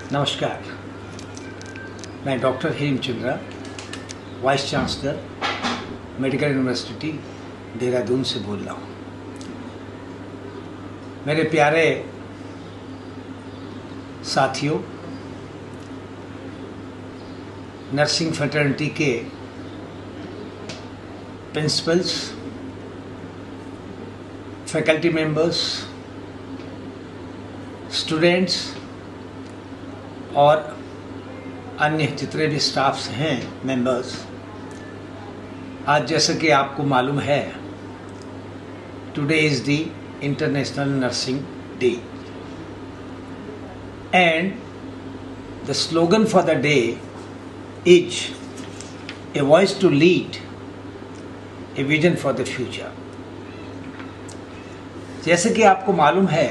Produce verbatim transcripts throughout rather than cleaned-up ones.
नमस्कार, मैं doctor Hemchandra, vice chancellor medical university Dehradun से बोल रहा हूँ। मेरे प्यारे साथियों, नर्सिंग फ्रेटर्निटी के प्रिंसिपल्स, फैकल्टी मेंबर्स, स्टूडेंट्स और अन्य जितने भी स्टाफ्स हैं, मेंबर्स, आज जैसे कि आपको मालूम है, today is the international nursing day and the slogan for the day is a voice to lead, a vision for the future. जैसे कि आपको मालूम है,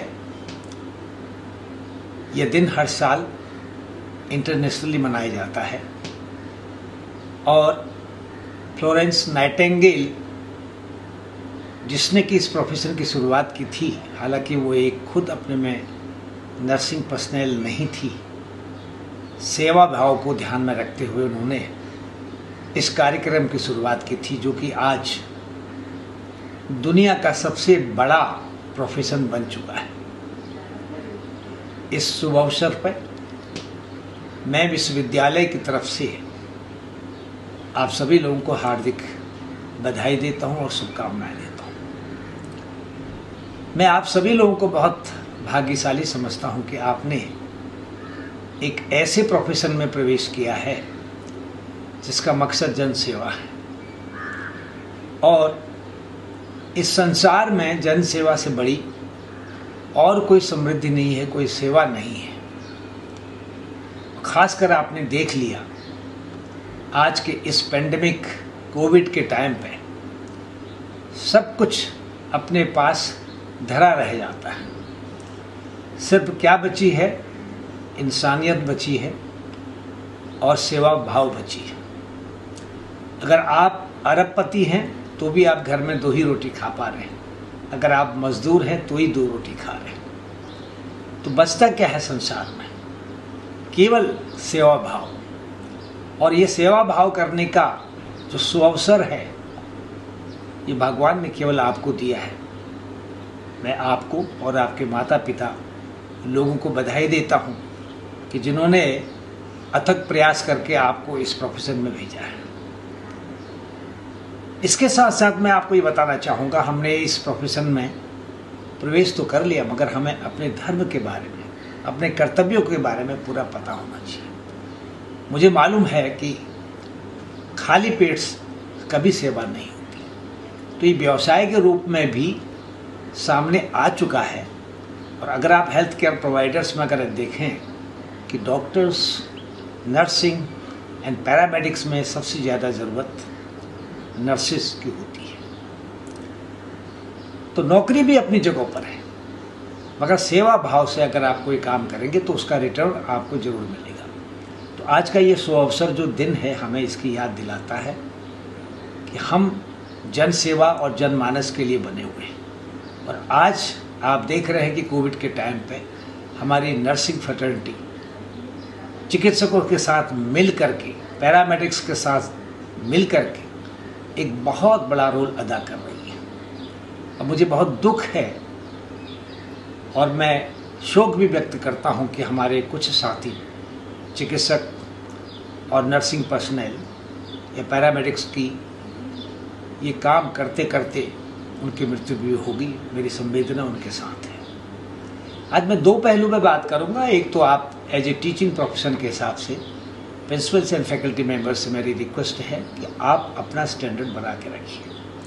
यह दिन हर साल इंटरनेशनली मनाया जाता है और फ्लोरेंस नाइटिंगेल, जिसने कि इस प्रोफेशन की शुरुआत की थी, हालांकि वो एक खुद अपने में नर्सिंग पर्सनल नहीं थी, सेवा भाव को ध्यान में रखते हुए उन्होंने इस कार्यक्रम की शुरुआत की थी, जो कि आज दुनिया का सबसे बड़ा प्रोफेशन बन चुका है। इस शुभ अवसर पर मैं विश्वविद्यालय की तरफ से आप सभी लोगों को हार्दिक बधाई देता हूं और शुभकामनाएं देता हूं। मैं आप सभी लोगों को बहुत भाग्यशाली समझता हूं कि आपने एक ऐसे प्रोफेशन में प्रवेश किया है जिसका मकसद जन सेवा है, और इस संसार में जन सेवा से बड़ी और कोई समृद्धि नहीं है, कोई सेवा नहीं है। खासकर आपने देख लिया आज के इस पेंडेमिक कोविड के टाइम पे सब कुछ अपने पास धरा रह जाता है। सिर्फ क्या बची है? इंसानियत बची है और सेवा भाव बची है। अगर आप अरबपति हैं तो भी आप घर में दो ही रोटी खा पा रहे हैं, अगर आप मजदूर हैं तो ही दो रोटी खा रहे हैं। तो बचता क्या है संसार में? केवल सेवा भाव। और ये सेवा भाव करने का जो सुअवसर है, ये भगवान ने केवल आपको दिया है। मैं आपको और आपके माता पिता लोगों को बधाई देता हूँ कि जिन्होंने अथक प्रयास करके आपको इस प्रोफेशन में भेजा है। इसके साथ साथ मैं आपको ये बताना चाहूँगा, हमने इस प्रोफेशन में प्रवेश तो कर लिया, मगर हमें अपने धर्म के बारे में, अपने कर्तव्यों के बारे में पूरा पता होना चाहिए। मुझे मालूम है कि खाली पेट कभी सेवा नहीं होती, तो ये व्यवसाय के रूप में भी सामने आ चुका है। और अगर आप हेल्थ केयर प्रोवाइडर्स में अगर देखें कि डॉक्टर्स, नर्सिंग एंड पैरामेडिक्स में सबसे ज़्यादा ज़रूरत नर्सिस की होती है। तो नौकरी भी अपनी जगह पर है, मगर सेवा भाव से अगर आप कोई काम करेंगे तो उसका रिटर्न आपको जरूर मिलेगा। तो आज का ये सुअवसर जो दिन है, हमें इसकी याद दिलाता है कि हम जन सेवा और जनमानस के लिए बने हुए हैं। और आज आप देख रहे हैं कि कोविड के टाइम पे हमारी नर्सिंग फ्रेटर्निटी चिकित्सकों के साथ मिल करके, पैरामेडिक्स के साथ मिल करके एक बहुत बड़ा रोल अदा कर रही है। अब मुझे बहुत दुख है और मैं शोक भी व्यक्त करता हूं कि हमारे कुछ साथी चिकित्सक और नर्सिंग पर्सनल या पैरामेडिक्स की ये काम करते करते उनकी मृत्यु भी होगी। मेरी संवेदना उनके साथ है। आज मैं दो पहलू में बात करूंगा। एक तो आप एज ए टीचिंग प्रोफेशन के हिसाब से प्रिंसिपल्स एंड फैकल्टी मेंबर्स से मेरी रिक्वेस्ट है कि आप अपना स्टैंडर्ड बना के रखिए।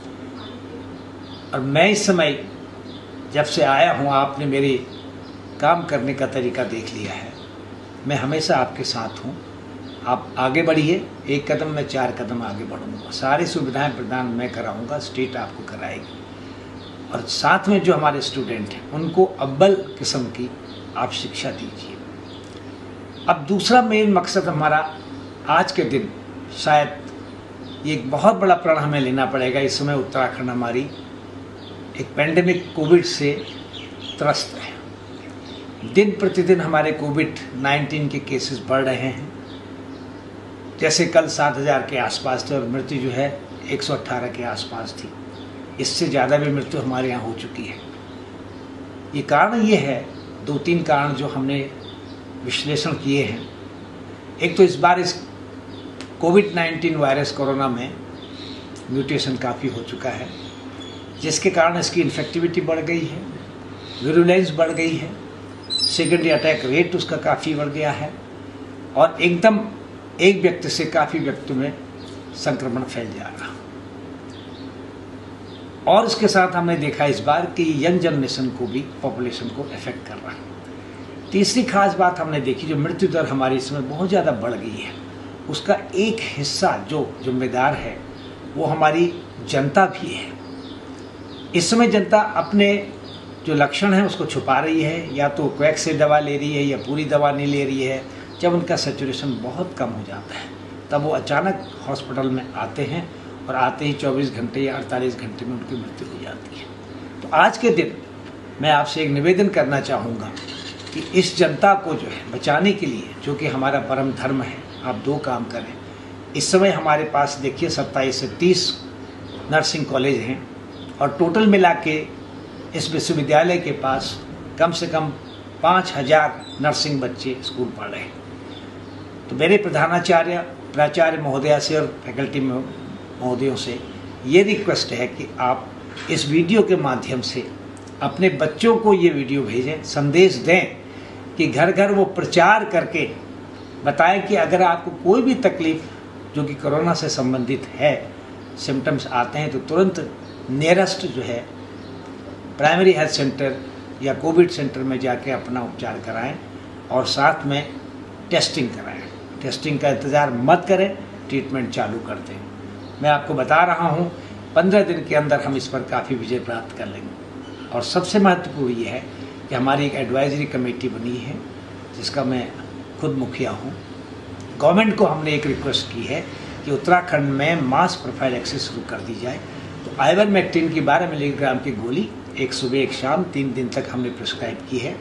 और मैं इस समय जब से आया हूँ, आपने मेरे काम करने का तरीका देख लिया है। मैं हमेशा आपके साथ हूँ। आप आगे बढ़िए, एक कदम में चार कदम आगे बढ़ूँगा। सारी सुविधाएं प्रदान मैं कराऊँगा, स्टेट आपको कराएगी। और साथ में जो हमारे स्टूडेंट हैं उनको अव्वल किस्म की आप शिक्षा दीजिए। अब दूसरा मेन मकसद हमारा आज के दिन, शायद ये एक बहुत बड़ा प्रण हमें लेना पड़ेगा। इस समय उत्तराखंड हमारी एक पेंडेमिक कोविड से त्रस्त है। दिन प्रतिदिन हमारे कोविड नाइन्टीन के केसेस बढ़ रहे हैं। जैसे कल सात हज़ार के आसपास थे और मृत्यु जो है एक सौ अट्ठारह के आसपास थी। इससे ज़्यादा भी मृत्यु हमारे यहाँ हो चुकी है। ये कारण ये है, दो तीन कारण जो हमने विश्लेषण किए हैं। एक तो इस बार इस कोविड नाइन्टीन वायरस कोरोना में म्यूटेशन काफ़ी हो चुका है, जिसके कारण इसकी इन्फेक्टिविटी बढ़ गई है, विरुलेंस बढ़ गई है, सेकेंडरी अटैक रेट उसका काफ़ी बढ़ गया है और एकदम एक व्यक्ति से काफ़ी व्यक्तियों में संक्रमण फैल जा रहा। और इसके साथ हमने देखा इस बार कि यंग जनरेशन को भी, पॉपुलेशन को इफेक्ट कर रहा है। तीसरी खास बात हमने देखी, जो मृत्यु दर हमारी इसमें बहुत ज़्यादा बढ़ गई है, उसका एक हिस्सा जो जिम्मेदार है वो हमारी जनता भी है। इस समय जनता अपने जो लक्षण हैं उसको छुपा रही है, या तो क्वैक से दवा ले रही है या पूरी दवा नहीं ले रही है। जब उनका सैचुरेशन बहुत कम हो जाता है तब वो अचानक हॉस्पिटल में आते हैं और आते ही चौबीस घंटे या अड़तालीस घंटे में उनकी मृत्यु हो जाती है। तो आज के दिन मैं आपसे एक निवेदन करना चाहूँगा कि इस जनता को जो है बचाने के लिए, जो कि हमारा परम धर्म है, आप दो काम करें। इस समय हमारे पास देखिए सत्ताईस से तीस नर्सिंग कॉलेज हैं और टोटल मिला के इस विश्वविद्यालय के पास कम से कम पाँच हजार नर्सिंग बच्चे स्कूल पढ़ रहे हैं। तो मेरे प्रधानाचार्य, प्राचार्य महोदया से और फैकल्टी महोदयों से ये रिक्वेस्ट है कि आप इस वीडियो के माध्यम से अपने बच्चों को ये वीडियो भेजें, संदेश दें कि घर घर वो प्रचार करके बताएं कि अगर आपको कोई भी तकलीफ जो कि कोरोना से संबंधित है, सिम्टम्स आते हैं, तो तुरंत नियरेस्ट जो है प्राइमरी हेल्थ सेंटर या कोविड सेंटर में जाके अपना उपचार कराएं और साथ में टेस्टिंग कराएं। टेस्टिंग का इंतज़ार मत करें, ट्रीटमेंट चालू कर दें। मैं आपको बता रहा हूं, पंद्रह दिन के अंदर हम इस पर काफ़ी विजय प्राप्त कर लेंगे। और सबसे महत्वपूर्ण ये है कि हमारी एक एडवाइजरी कमेटी बनी है जिसका मैं खुद मुखिया हूँ। गवर्नमेंट को हमने एक रिक्वेस्ट की है कि उत्तराखंड में मास प्रोफाइलैक्सिस शुरू कर दी जाए। तो आइवरमेक्टिन की बारह मिलीग्राम की गोली एक सुबह एक शाम तीन दिन तक हमने प्रिस्क्राइब की है,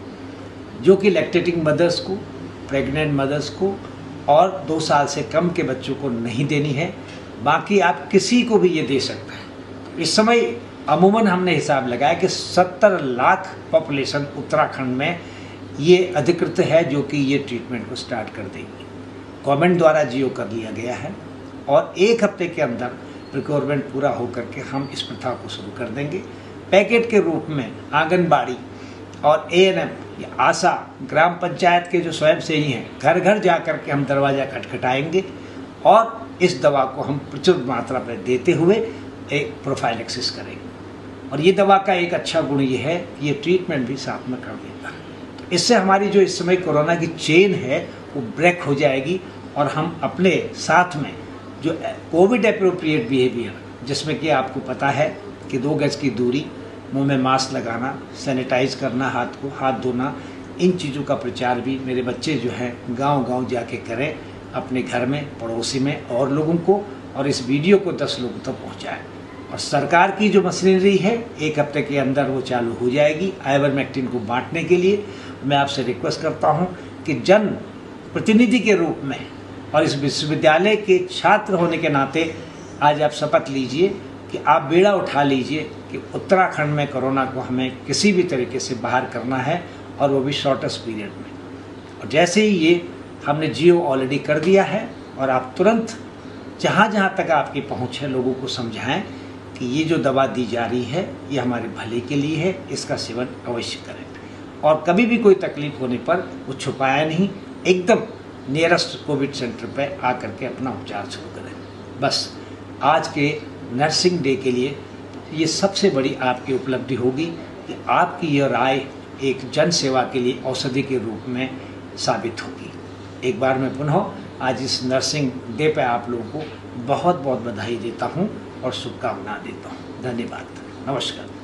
जो कि लैक्टेटिंग मदर्स को, प्रेग्नेंट मदर्स को और दो साल से कम के बच्चों को नहीं देनी है। बाकी आप किसी को भी ये दे सकते हैं। इस समय अमूमन हमने हिसाब लगाया कि सत्तर लाख पॉपुलेशन उत्तराखंड में ये अधिकृत है जो कि ये ट्रीटमेंट को स्टार्ट कर देगी। गवर्नमेंट द्वारा जियो कर लिया गया है और एक हफ्ते के अंदर रिक्वायरमेंट पूरा होकर के हम इस प्रथा को शुरू कर देंगे। पैकेट के रूप में आंगनबाड़ी और ए एन एम या आशा, ग्राम पंचायत के जो स्वयंसेवी हैं, घर घर जा कर के हम दरवाज़ा खटखटाएंगे और इस दवा को हम प्रचुर मात्रा में देते हुए एक प्रोफाइलैक्सिस करेंगे। और ये दवा का एक अच्छा गुण ये है कि ये ट्रीटमेंट भी साथ में कर देता है। तो इससे हमारी जो इस समय कोरोना की चेन है वो ब्रेक हो जाएगी और हम अपने साथ में जो कोविड एप्रोप्रिएट बिहेवियर, जिसमें कि आपको पता है कि दो गज की दूरी, मुंह में मास्क लगाना, सैनिटाइज करना, हाथ को हाथ धोना, इन चीज़ों का प्रचार भी मेरे बच्चे जो हैं गांव-गांव जाके करें, अपने घर में, पड़ोसी में और लोगों को, और इस वीडियो को दस लोगों तक पहुंचाएं। और सरकार की जो मशीनरी है एक हफ्ते के अंदर वो चालू हो जाएगी आइवरमेक्टिन को बांटने के लिए। मैं आपसे रिक्वेस्ट करता हूं कि जन प्रतिनिधि के रूप में और इस विश्वविद्यालय के छात्र होने के नाते आज आप शपथ लीजिए कि आप बेड़ा उठा लीजिए कि उत्तराखंड में कोरोना को हमें किसी भी तरीके से बाहर करना है और वो भी शॉर्टेस्ट पीरियड में। और जैसे ही ये हमने जियो ऑलरेडी कर दिया है और आप तुरंत जहाँ जहाँ तक आपकी पहुँच है लोगों को समझाएं कि ये जो दवा दी जा रही है ये हमारे भले के लिए है, इसका सेवन अवश्य करें। और कभी भी कोई तकलीफ होने पर वो छुपाया नहीं, एकदम नियरेस्ट कोविड सेंटर पर आकर के अपना उपचार शुरू करें। बस आज के नर्सिंग डे के लिए ये सबसे बड़ी आपकी उपलब्धि होगी कि आपकी यह राय एक जन सेवा के लिए औषधि के रूप में साबित होगी। एक बार मैं पुनः आज इस नर्सिंग डे पे आप लोगों को बहुत बहुत बधाई देता हूँ और शुभकामना देता हूँ। धन्यवाद, नमस्कार।